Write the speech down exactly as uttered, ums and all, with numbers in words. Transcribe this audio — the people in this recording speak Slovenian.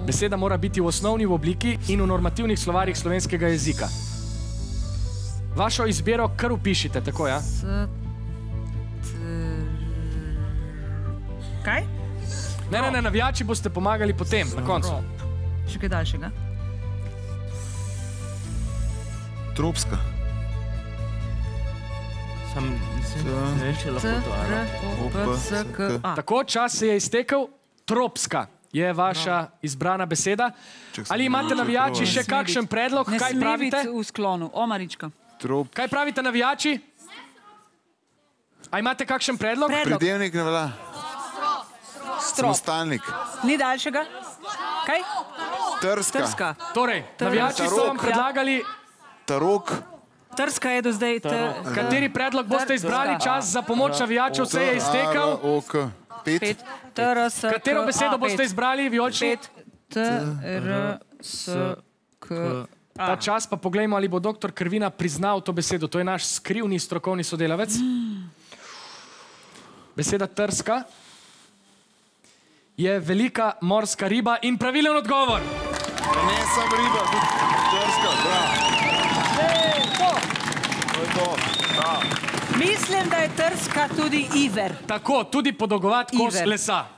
Beseda mora biti v osnovni obliki in v normativnih slovarjih slovenskega jezika. Vašo izbiro kar upišite, tako, ja? Kaj? Ne, ne, ne, navijači boste pomagali potem, na koncu. Še kaj daljšega? Tropska. Sam ne veš, če lahko to, ali? O, P, S, K, A. Tako, čas se je iztekel. Tropska je vaša izbrana beseda. Ali imate navijači še kakšen predlog? Kaj pravite? Ne sme biti v sklonu. O, Marička. Kaj pravite navijači? A imate kakšen predlog? Pridevnik ne velja. Strop. Samostalnik. Ni daljšega? Kaj? Trska. Trska. Torej, navijači so vam predlagali... Tarok. Trska je do zdaj... Kateri predlog boste izbrali? Čas za pomoč navijačev se je iztekel. O, K. Pet. Katero besedo boste izbrali, Vijolči? T, R, S, K, A. Ta čas pa poglejmo, ali bo doktor Krvina priznal to besedo. To je naš skrivni strokovni sodelavec. Beseda trska je velika morska riba in pravilen odgovor. Ne sam riba, tudi trska, bravo. To je to, bravo. Mislim, da je trska tudi iver. Tako, tudi podolgovat kos Iver. lesa.